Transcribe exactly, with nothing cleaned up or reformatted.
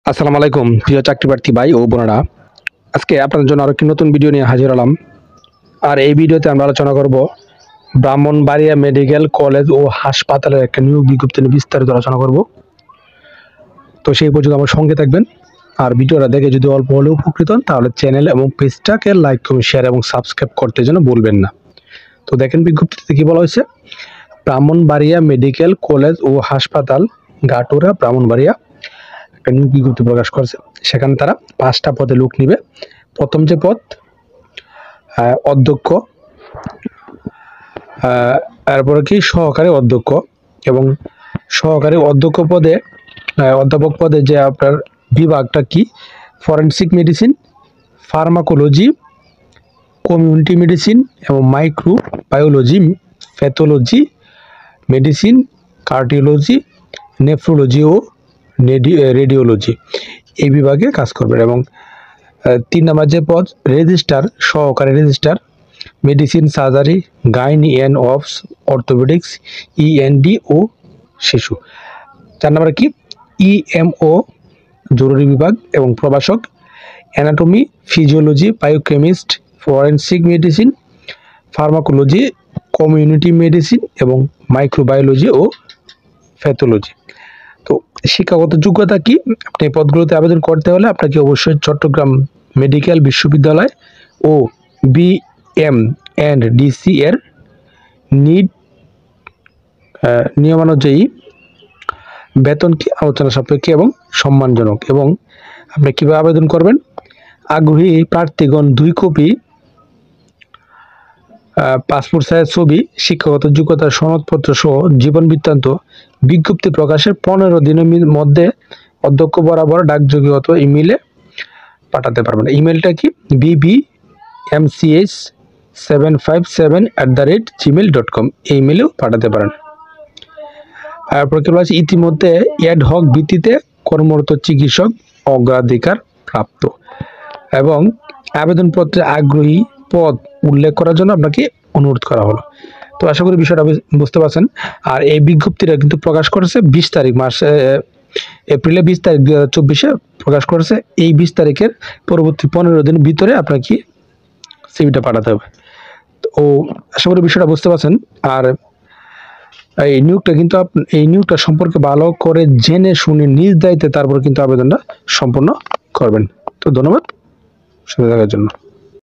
আসসালামু আলাইকুম প্রিয় চাকরি প্রার্থী ভাই ও বোনেরা, আজকে আপনাদের জন্য আরো একটি নতুন ভিডিও নিয়ে হাজির হলাম। আর এই ভিডিওতে আমরা আলোচনা করব ব্রাহ্মণবাড়িয়া মেডিকেল কলেজ ও হাসপাতালের একটা নিয়োগ বিজ্ঞপ্তি নিয়ে বিস্তারিত আলোচনা করব। তো সেই পর্যন্ত আমার সঙ্গে থাকবেন। আর ভিডিওটা দেখে যদি অল্প হলেও উপকৃত হন তাহলে চ্যানেল এবং পেজটাকে লাইক করুন, শেয়ার এবং সাবস্ক্রাইব করতে যেন ভুলবেন না। তো দেখেন বিজ্ঞপ্তিতে কি বলা হয়েছে। ব্রাহ্মণবাড়িয়া মেডিকেল কলেজ ও হাসপাতাল, গাটুরা, ব্রাহ্মণবাড়িয়া একটা নিয়োগ বিজ্ঞপ্তি প্রকাশ করেছে। সেখানে তারা পাঁচটা পদে লোক নিবে। প্রথম যে পদ অধ্যক্ষ, তারপরে কি সহকারী অধ্যক্ষ, এবং সহকারী অধ্যক্ষ পদে অধ্যাপক পদে যে আপনার বিভাগটা কি, forensic medicine, pharmacology, community medicine এবং microbiology, pathology medicine, cardiology, nephrology ও রেডিওলজি এই বিভাগে কাজ করবেন। এবং তিন নম্বর যে পদ রেজিস্ট্রার, সহকারী registrar, medicine, surgery, gynae and obs, orthopaedics, ENT ও শিশু। চার নম্বর কি ইএমও জরুরি বিভাগ এবং প্রভাষক, anatomy, physiology, biochemist, forensic medicine, pharmacology, community medicine এবং মাইক্রোবায়োলজি ও প্যাথোলজি। তো শিক্ষাগত যোগ্যতা কি, আপনি পদগুলোতে আবেদন করতে হলে আপনাকে অবশ্যই চট্টগ্রাম মেডিকেল বিশ্ববিদ্যালয় ও বি এম অ্যান্ড ডিসি এর নিড নিয়মানুযায়ী বেতন কি আলোচনা সাপেক্ষে এবং সম্মানজনক। এবং আপনি কীভাবে আবেদন করবেন, আগ্রহী প্রার্থীগণ দুই কপি পাসপোর্ট সাইজ ছবি, শিক্ষাগত যোগ্যতার সনদপত্র সহ জীবন বৃত্তান্ত বিজ্ঞপ্তি প্রকাশের পনেরো দিনের মধ্যে অধ্যক্ষ বরাবর ডাকযোগে অথবা ইমেইলে পাঠাতে পারবেন। ইমেলটা কি B B MCS seven five seven at the rate Gmail dot com, এই ইমেলেও পাঠাতে পারেন। তারপর কি বলা আছে, ইতিমধ্যে অ্যাডহক ভিত্তিতে কর্মরত চিকিৎসক অগ্রাধিকার প্রাপ্ত। এবং আবেদনপত্রে আগ্রহী পদ উল্লেখ করার জন্য আপনাকে অনুরোধ করা হলো। তো আশা করি বিষয়টা বুঝতে পারছেন। আর এই বিজ্ঞপ্তিটা কিন্তু প্রকাশ করেছে বিশ তারিখ মাসে এপ্রিলে বিশ তারিখ দুই হাজার চব্বিশে প্রকাশ করেছে। এই বিশ তারিখের পরবর্তী পনেরো দিনের ভিতরে আপনাকে সিভিটা পাঠাতে হবে। তো আশা করি বিষয়টা বুঝতে পারছেন। আর এই নিয়োগটা কিন্তু এই নিয়োগটা সম্পর্কে ভালো করে জেনে শুনে নিজ দায়িত্বে তারপর কিন্তু আবেদনটা সম্পন্ন করবেন। তো ধন্যবাদ সাথে থাকার জন্য।